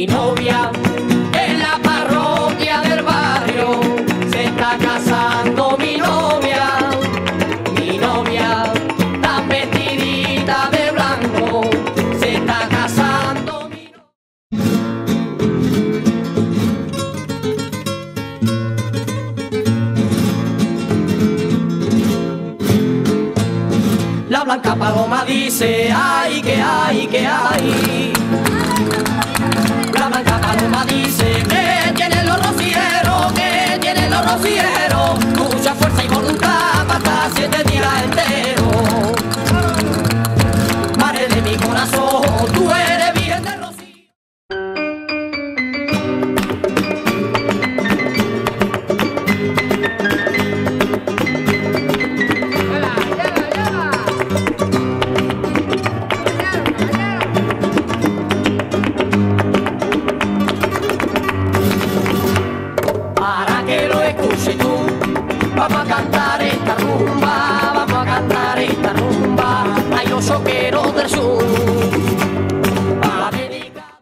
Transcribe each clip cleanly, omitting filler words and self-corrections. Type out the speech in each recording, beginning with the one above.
Mi novia en la parroquia del barrio se está casando. Mi novia tan vestidita de blanco se está casando. La blanca paloma dice ay, que hay, que hay. La blanca paloma dice que tienen los rocieros, que tienen los rocieros, mucha fuerza y voluntad para estar 7 días enteros. Madre de mi corazón, tú eres virgen de rocío. Vamos a cantar esta rumba, vamos a cantar esta rumba, ay los choqueros del sur. Va dedicada.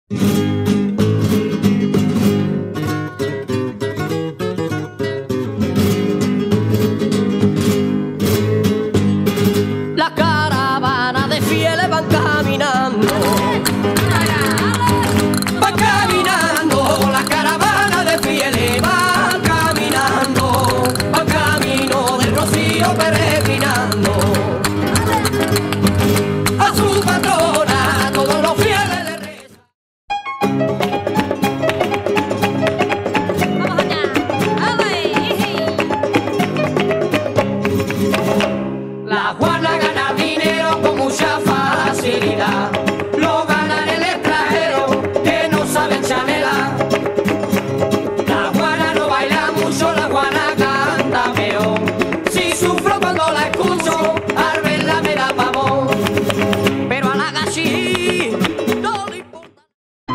La caravana de fieles van caminando. Van caminando, la caravana de fieles van caminando. Van camino del Rocío peregrinando. A su patrona todos los fieles le rezan. Vamos allá, La Juana gana dinero con mucha facilidad. Lo gana en el extranjero que no saben chanelar. La Juana no baila mucho, la Juana canta peor. Si sufro cuando la escucho, al verla me da pavor. Pero a la gachi no le importa.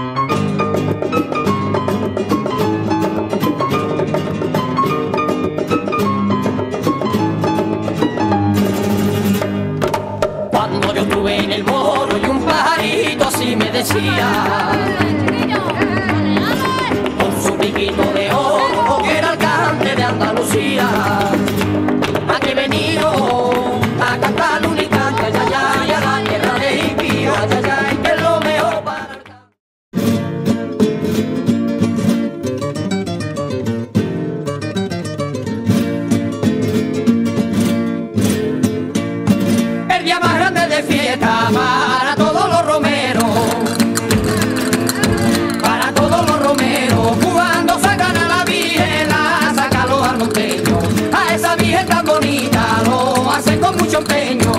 Cuando yo estuve en el morro y un pajarito así me decía, con su piquito de oro, que era el cante de Andalucía. Aquí he venido a cantar un instante, ya, ya, ya, la tierra de Ipía, ya, ya, que es lo mejor para el canto. El día más grande de fiesta para todos los romeros. Para todos los romeros, cuando sacan a la Virgen, la sacan los armonteños. A esa Virgen tan bonita lo hacen con mucho empeño.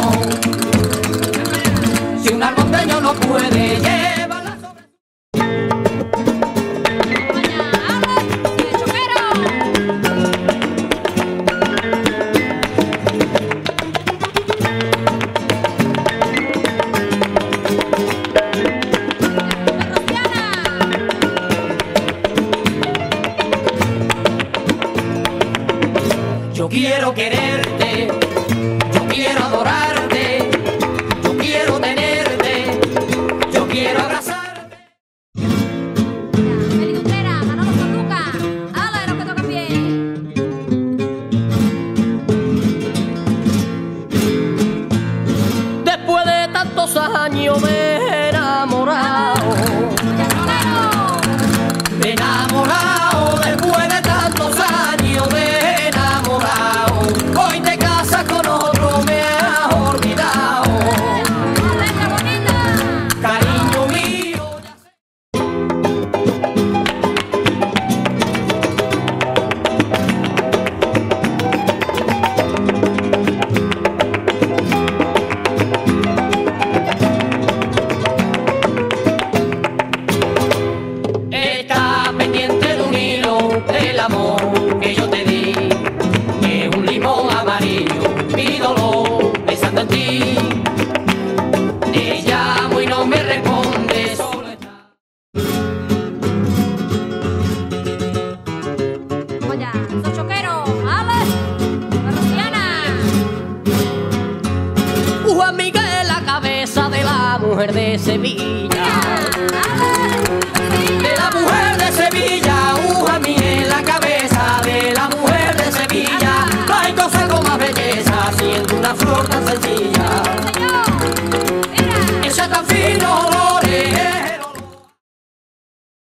Si un armonteño no puede llevarla sobre Yo quiero quererte, yo quiero adorarte, yo quiero tenerte, yo quiero abrazarte. Feliz Utrera, Manolo Sanduca, ala de lo que toca bien. Después de tantos años me he enamorado, me he enamorado, después de tantos años me he enamorado. Hoy te casas con otro, me has olvidado. Cariño mío, ya sé. Está pendiente de un hilo el amor que yo te di, que es un limón amarillo, mi dolor pensando en ti. Te llamo y no me responde, solo está. Oye, esos choqueros, ala, Rociana. Juan Miguel, la cabeza de la mujer de Sevilla.